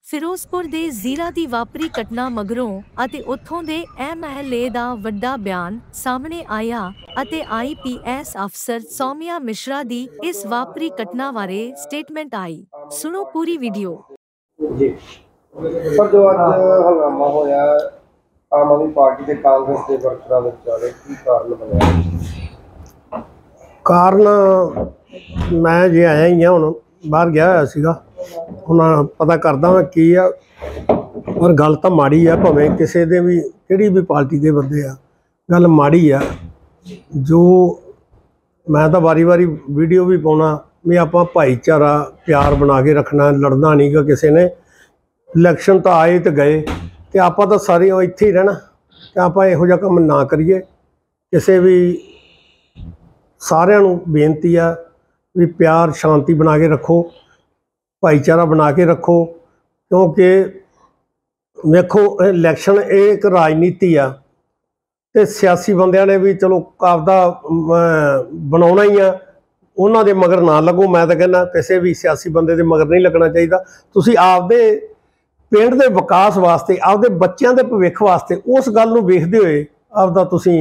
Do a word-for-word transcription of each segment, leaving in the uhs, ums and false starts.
ਫਿਰੋਜ਼ਪੁਰ ਦੇ ਜ਼ੀਰਾ ਦੀ ਵਾਪਰੀ ਘਟਨਾ ਮਗਰੋਂ ਅਤੇ ਉੱਥੋਂ ਦੇ ਐਮ ਐਲ ਏ ਦਾ ਵੱਡਾ ਬਿਆਨ ਸਾਹਮਣੇ ਆਇਆ ਅਤੇ ਆਈ ਪੀ ਐਸ ਅਫਸਰ ਸੌਮਿਆ ਮਿਸ਼ਰਾ ਦੀ ਇਸ ਵਾਪਰੀ ਘਟਨਾ ਬਾਰੇ ਸਟੇਟਮੈਂਟ ਆਈ। ਸੁਣੋ ਪੂਰੀ ਵੀਡੀਓ। ਜੀ ਪਰ ਜੋ ਅੱਜ ਹੰਗਾਮਾ ਹੋਇਆ ਆਮ ਆਦਮੀ ਪਾਰਟੀ ਦੇ ਕਾਂਗਰਸ ਦੇ ਵਰਕਰਾਂ ਵਿਚਾਲੇ ਕੀ ਕਾਰਨ ਬਣਿਆ? ਕਾਰਨ ਮੈਂ ਜੇ ਆਇਆ ਹੀ ਆ, ਹੁਣ ਬਾਹਰ ਗਿਆ ਹੋਇਆ ਸੀਗਾ, ਹੁਣ ਪता करदा मैं की आ। पर गल तो माड़ी आ, भावें किसी दे भी किहड़ी भी पार्टी के बंदे आ, गल माड़ी आ। जो मैं तो वारी वारी वीडियो भी पाउणा भी आपां भाईचारा प्यार बना के रखना, लड़ना नहीं गा किसी ने। इलैक्शन तो आए तो गए तो आपां तो सारे इत्थे ही रहना, तो आपां इहो जिहा काम ना करिए। किसी भी सारिआं नूं बेनती आ भी प्यार शांति बना के रखो, भाईचारा बना के रखो, क्योंकि देखो इलैक्शन एक राजनीति आ ते सियासी बंदियां ने भी चलो आपदा बनाउणा ही आ, उन्हां दे मगर ना लगो। मैं तो कहना किसी भी सियासी बंदे दे मगर नहीं लगना चाहिए। तुसीं आपदे पिंड दे विकास वास्ते, आपदे बच्चों के भविख वास्ते उस गल नूं वेखदे होए आपदा तुसीं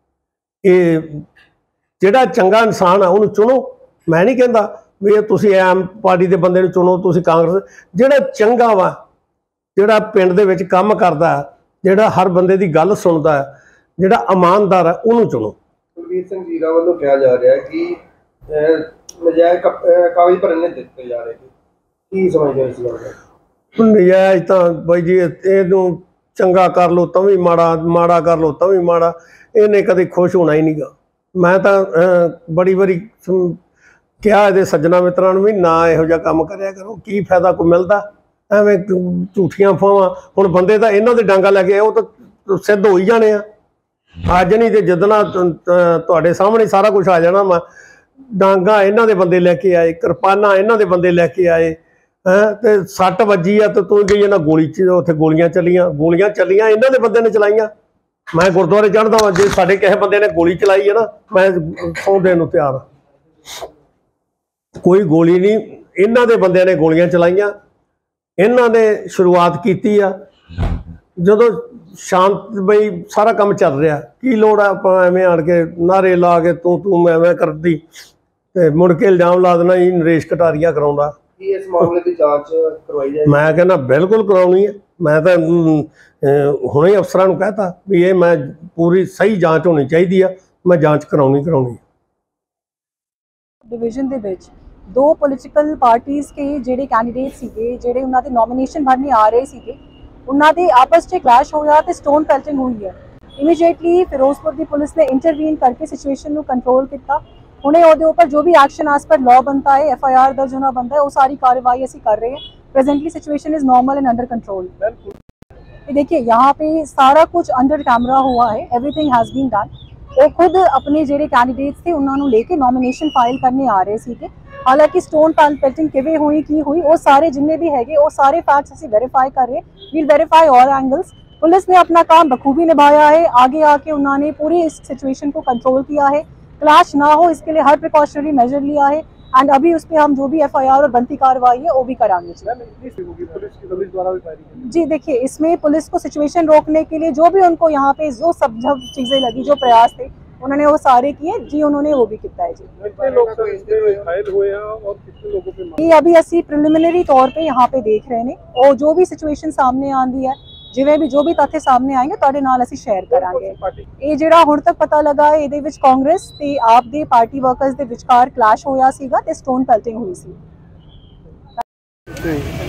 इह जिहड़ा चंगा इंसान आ उहनूं चुनो। मैं नहीं कहता भी तुसीं आम पार्टी के बंदे नूं चुनो, तुसीं कांग्रेस, जिहड़ा चंगा वा, जिहड़ा पिंड दे विच काम करदा, जिहड़ा हर बंदे की गल सुनदा, जिहड़ा ईमानदार है उहनूं चुनो। कुलवीर सिंह जीरा वालों कहा जा रहा है कि नजायज़ कागज भरने दिते जा रहे हैं, की समझदे हो इस गल नूं? नजायज़ तां बाई जी इहनूं चंगा कर लो तां भी माड़ा, माड़ा कर लो तां भी माड़ा, इहने कदे खुश होना ही नहीं गा। मैं तो बड़ी बारी क्या ये सज्जना मित्रां नूं भी ना इहो जिहा काम करिया करो, की फायदा कोई मिलदा एवें झूठियां फावां। हुण बंदे तां इन्हां दे डांगा लै के ओह तां सिद्ध हो ही जाने आ, अज नहीं ते जिद्दना तुहाडे सामने सारा कुछ आ जाना। मैं डांगा इन्हां दे बंदे लैके आए, किरपानां इन्हां दे बंदे लैके आए, हैं ते सੱਟ वजी आ तो तूं गई इन्हां गोली च उत्थे गोलियां चलियां, गोलियां चलियां इन्हां दे बंदे ने चलाइयां। मैं गुरुद्वारे चढ़दा वां, जे साडे किसी बंदे ने गोली चलाई है ना, मैं सौं देण नूं तैयार हां। कोई गोली नहीं, इन्हां दे बंदे ने गोलियां चलाइयां, इन्हां ने शुरुआत की आ। जदों शांत बई सारा काम चल रहा, की लोड़ है आपां एवें आण के नारे ला के तू तू मैं मैं करदी ते मुड़ के इल्जाम ला देना जी नरेश कटारिया कराउंदा। इस मामले की जांच करवाई जाए? मैं कहना बिल्कुल करवाउणी है। मैं तो हुणे अफसरां नूं कहता भी ये मैं पूरी सही जांच होनी चाहिए है, मैं जांच कराउणी कराउणी है। डिवीजन दे विच दो पोलिटिकल पार्टीज़ के ਜਿਹੜੇ कैंडिडेट ਸੀਗੇ, ਜਿਹੜੇ ਉਹਨਾਂ ਦੇ नॉमिनेशन भरने आ रहे ਸੀਗੇ, ਉਹਨਾਂ ਦੇ आपस में क्लैश होया ते स्टोन पेल्टिंग हुई है। इमीडिएटली फिरोजपुर की पुलिस ने इंटरवीन करके सिचुएशन को कंट्रोल किया। हुणे ਉਹਦੇ ऊपर जो भी एक्शन एज पर लॉ बनता है, एफ आई आर दर्ज होना बनता है, वो सारी कार्रवाई असी कर रहे हैं। Presently situation is normal and under control. देखिए यहाँ पे सारा कुछ अंडर कैमरा हुआ है, एवरीथिंग हैज़ बीन डन। वो खुद अपने ਜਿਹੜੇ कैंडिडेट्स थे उन्होंने लेके नॉमिनेशन फाइल करने आ रहे थे। हालांकि स्टोन पेल्टिंग किवें हुई की हुई वो सारे जिन्ने भी हैगे वो सारे फैक्ट्स असी वेरीफाई कर रहे हैं। We'll verify all angles. Police ने अपना काम बखूबी निभाया है। आगे आके उन्होंने पूरी इस सिचुएशन को कंट्रोल किया है, क्लैश ना हो इसके लिए हर प्रिकॉशनरी मेजर लिया है। एंड अभी उस पर हम जो भी एफ आई आर और बनती कार्रवाई है वो भी कराएंगे। जी देखिए, इसमें पुलिस को सिचुएशन रोकने के लिए जो भी उनको यहाँ पे जो सब जब चीज़ें लगी, जो प्रयास थे उन्होंने वो सारे किए जी, उन्होंने वो भी किया है जी। ये अभी असी प्रिलिमिनरी तौर पे यहाँ पे देख रहे हैं और जो भी सिचुएशन सामने आती है, जिवें भी जो भी तथ्य सामने आएंगे तुहाडे नाल असी शेयर करांगे। ये जिहड़ा हुण तक पता लगा है, इहदे विच कांग्रेस ते आप दे पार्टी वर्कर्स दे विचकार क्लैश होया सीगा ते स्टोन पेल्टिंग हुई सी।